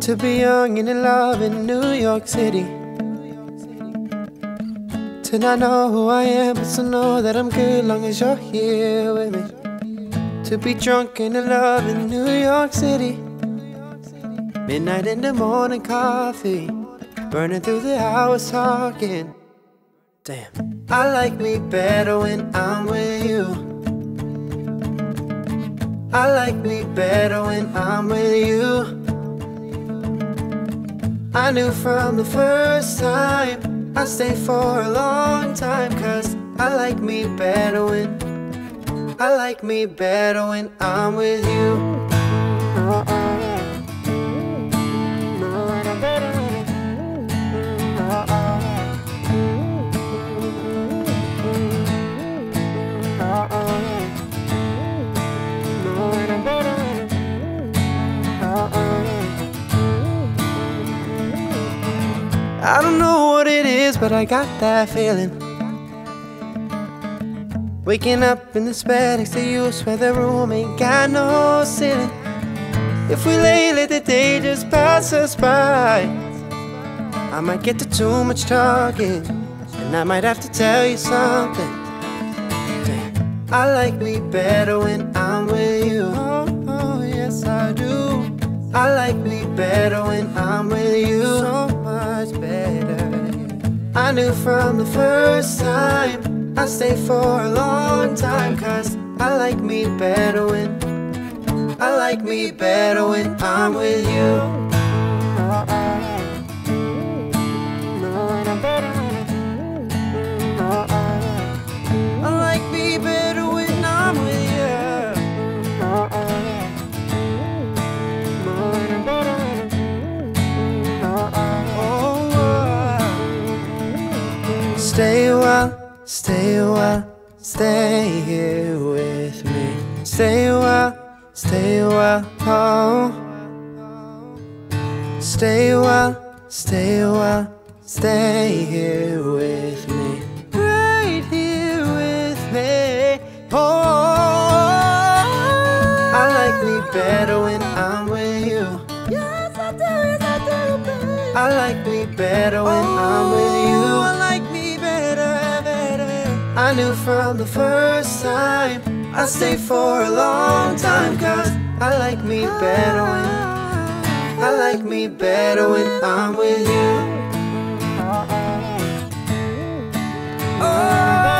To be young and in love in New York City. To not know who I am, but to know that I'm good long as you're here with me. To be drunk and in love in New York City. Midnight in the morning coffee, burning through the hours talking. Damn, I like me better when I'm with you. I like me better when I'm with you. I knew from the first time I stayed for a long time, 'cause I like me better when I'm with you. I don't know what it is, but I got that feeling. Waking up in this bed next to you, swear the room ain't got no ceiling. If we lay, let the day just pass us by. I might get to too much talking, and I might have to tell you something. Damn. I like me better when I'm with you. Oh, yes I do. I like me better when I'm with you. So much better. I knew from the first time I stayed for a long time, 'cause I like me better when I'm with you. I like me better when I'm with you. Stay a while, stay a while, stay here with me. Stay a while, stay a while, oh. Stay a while, stay a while, stay here with me. Right here with me, oh. I like me better when I'm with you. Yes I do, baby. I like me better when I'm with you. I like me better. I knew from the first time I stayed for a long time, 'cause I like me better when I'm with you. Oh.